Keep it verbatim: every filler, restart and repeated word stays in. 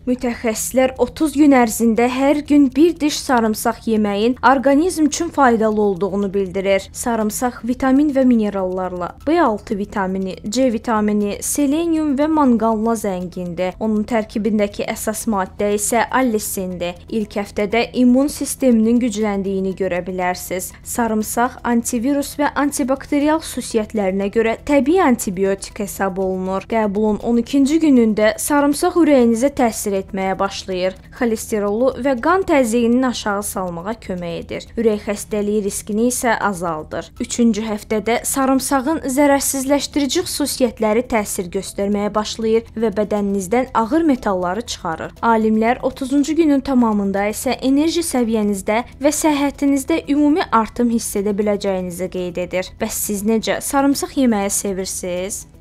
Mütəxəssislər otuz gün ərzində hər gün bir diş sarımsaq yeməyin orqanizm üçün faydalı olduğunu bildirir. Sarımsaq vitamin və minerallarla, B altı vitamini, C vitamini, selenium və manqanla zəngindir. Onun tərkibindəki əsas maddə isə allisindir. İlk həftədə immun sisteminin gücləndiyini görə bilərsiniz. Sarımsaq antivirus və antibakterial xüsusiyyətlərinə görə təbii antibiotik hesab olunur. Qəbulun on ikinci günündə sarımsaq ürəyinizə təsir etməyə başlayır. Xolesterolu və qan təzyiqini aşağı salmağa kömək edir. Ürək xəstəliyi riskini isə azaldır. Üçüncü həftədə sarımsağın zərərsizləşdirici xüsusiyyətləri təsir göstərməyə başlayır və bədəninizdən ağır metalları çıxarır. Alimlər otuzuncu günün tamamında isə enerji səviyyənizdə və səhhətinizdə ümumi artım hiss edə biləcəyinizi qeyd edir. Bəs siz necə sarımsaq yeməyi sevirsiniz?